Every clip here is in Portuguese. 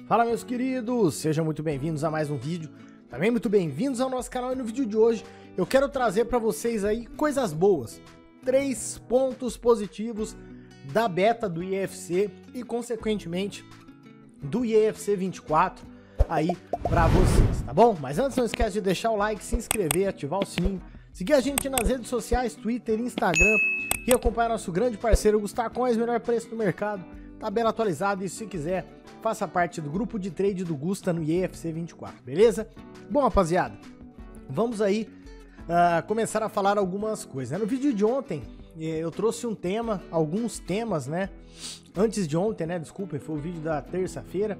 Fala, meus queridos, sejam muito bem-vindos a mais um vídeo, também muito bem-vindos ao nosso canal. E no vídeo de hoje eu quero trazer para vocês aí coisas boas, 3 pontos positivos da beta do EAFC e consequentemente do EAFC 24 aí para vocês, tá bom? Mas antes não esquece de deixar o like, se inscrever, ativar o sininho, seguir a gente nas redes sociais, Twitter, Instagram e acompanhar nosso grande parceiro Gustar Coins, melhor preço do mercado, tabela atualizada, e se quiser faça parte do grupo de trade do Gusta no EAFC 24, beleza? Bom, rapaziada, vamos aí começar a falar algumas coisas. No vídeo de ontem eu trouxe um tema, alguns temas, né? Antes de ontem, né? Desculpem, foi o vídeo da terça-feira,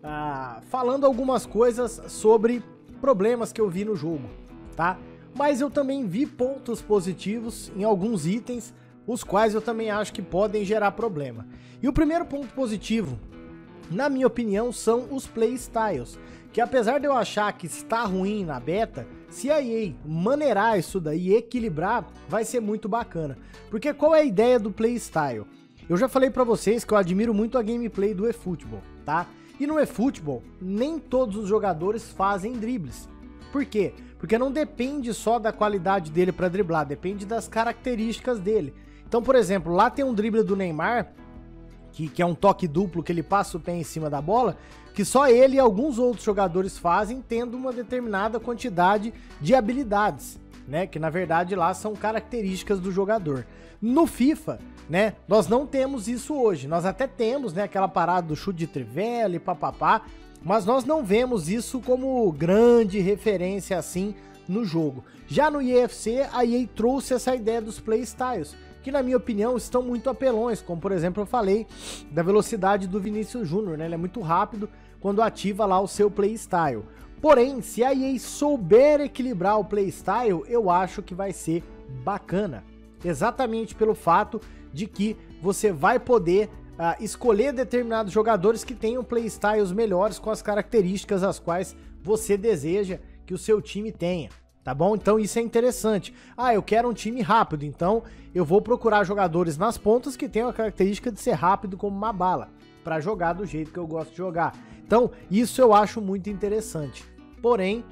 falando algumas coisas sobre problemas que eu vi no jogo, tá? Mas eu também vi pontos positivos em alguns itens, os quais eu também acho que podem gerar problema. E o primeiro ponto positivo, na minha opinião, são os playstyles, que apesar de eu achar que está ruim na beta, se a EA maneirar isso daí e equilibrar, vai ser muito bacana. Porque qual é a ideia do playstyle? Eu já falei pra vocês que eu admiro muito a gameplay do eFootball, tá? E no eFootball, nem todos os jogadores fazem dribles. Por quê? Porque não depende só da qualidade dele pra driblar, depende das características dele. Então, por exemplo, lá tem um drible do Neymar, que é um toque duplo, que ele passa o pé em cima da bola, que só ele e alguns outros jogadores fazem, tendo uma determinada quantidade de habilidades, né? Que na verdade lá são características do jogador. No FIFA, né, nós não temos isso hoje. Nós até temos, né, aquela parada do chute de trivela e papapá, mas nós não vemos isso como grande referência assim no jogo. Já no EAFC, a EA trouxe essa ideia dos playstyles, que na minha opinião estão muito apelões, como por exemplo eu falei da velocidade do Vinícius Júnior, né? Ele é muito rápido quando ativa lá o seu playstyle. Porém, se a EA souber equilibrar o playstyle, eu acho que vai ser bacana. Exatamente pelo fato de que você vai poder escolher determinados jogadores que tenham playstyles melhores com as características as quais você deseja que o seu time tenha. Tá bom? Então isso é interessante. Eu quero um time rápido, então eu vou procurar jogadores nas pontas que tenham a característica de ser rápido como uma bala, para jogar do jeito que eu gosto de jogar. Então isso eu acho muito interessante. Porém,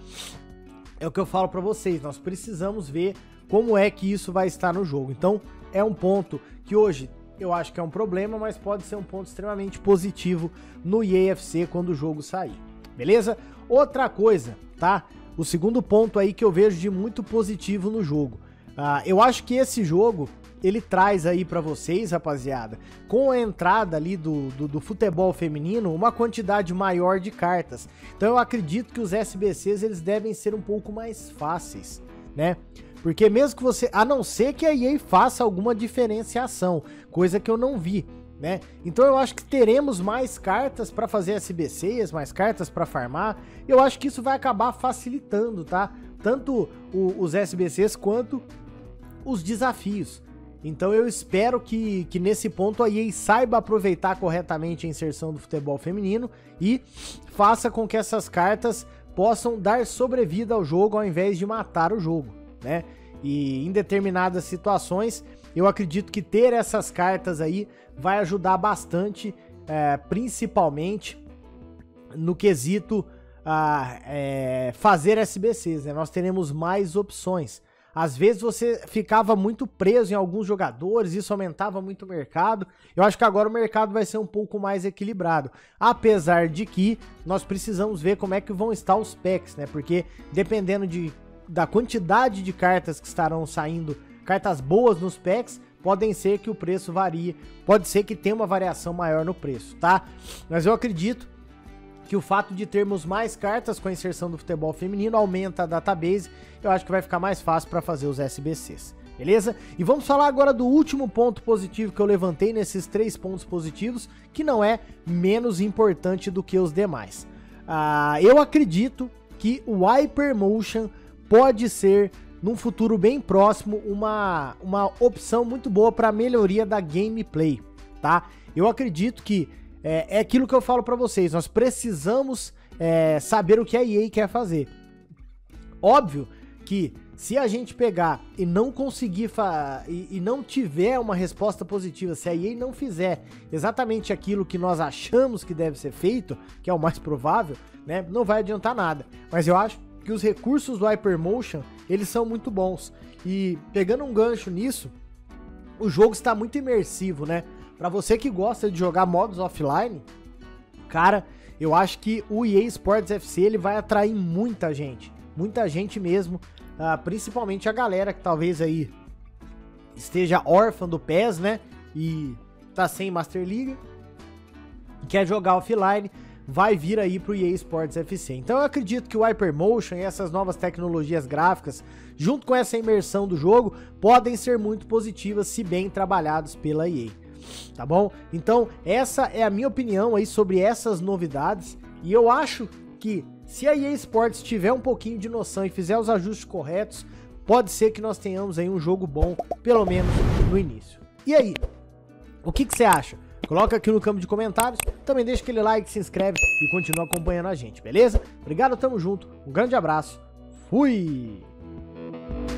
é o que eu falo para vocês, nós precisamos ver como é que isso vai estar no jogo. Então é um ponto que hoje eu acho que é um problema, mas pode ser um ponto extremamente positivo no EAFC quando o jogo sair. Beleza? Outra coisa, tá? O segundo ponto aí que eu vejo de muito positivo no jogo. Eu acho que esse jogo, ele traz aí pra vocês, rapaziada, com a entrada ali do futebol feminino, uma quantidade maior de cartas. Então eu acredito que os SBCs, eles devem ser um pouco mais fáceis, né? Porque mesmo que você, a não ser que a EA faça alguma diferenciação, coisa que eu não vi, né? Então eu acho que teremos mais cartas para fazer SBCs, mais cartas para farmar. Eu acho que isso vai acabar facilitando, tá? Tanto os SBCs quanto os desafios. Então eu espero que nesse ponto a EA saiba aproveitar corretamente a inserção do futebol feminino e faça com que essas cartas possam dar sobrevida ao jogo ao invés de matar o jogo, né? E em determinadas situações eu acredito que ter essas cartas aí vai ajudar bastante, principalmente no quesito fazer SBCs, né? Nós teremos mais opções. Às vezes você ficava muito preso em alguns jogadores, isso aumentava muito o mercado. Eu acho que agora o mercado vai ser um pouco mais equilibrado. Apesar de que nós precisamos ver como é que vão estar os packs, né? Porque dependendo da quantidade de cartas que estarão saindo, cartas boas nos packs, podem ser que o preço varie, pode ser que tenha uma variação maior no preço, tá? Mas eu acredito que o fato de termos mais cartas com a inserção do futebol feminino aumenta a database, eu acho que vai ficar mais fácil para fazer os SBCs, beleza? E vamos falar agora do último ponto positivo que eu levantei nesses 3 pontos positivos, que não é menos importante do que os demais. Eu acredito que o Hypermotion pode ser, num futuro bem próximo, uma opção muito boa para melhoria da gameplay, tá? Eu acredito que é aquilo que eu falo para vocês, nós precisamos saber o que a EA quer fazer. Óbvio que se a gente pegar e não conseguir e não tiver uma resposta positiva, se a EA não fizer exatamente aquilo que nós achamos que deve ser feito, que é o mais provável, né, não vai adiantar nada. Mas eu acho que os recursos do Hypermotion, eles são muito bons. E pegando um gancho nisso, o jogo está muito imersivo, né? Pra você que gosta de jogar modos offline, cara, eu acho que o EA Sports FC ele vai atrair muita gente mesmo, principalmente a galera que talvez aí esteja órfã do PES, né? E tá sem Master League, quer jogar offline, vai vir aí pro EA Sports FC. Então eu acredito que o Hypermotion e essas novas tecnologias gráficas, junto com essa imersão do jogo, podem ser muito positivas se bem trabalhados pela EA, tá bom? Então essa é a minha opinião aí sobre essas novidades, e eu acho que se a EA Sports tiver um pouquinho de noção e fizer os ajustes corretos, pode ser que nós tenhamos aí um jogo bom, pelo menos no início. E aí, o que você acha? Coloca aqui no campo de comentários, também deixa aquele like, se inscreve e continua acompanhando a gente, beleza? Obrigado, tamo junto, um grande abraço, fui!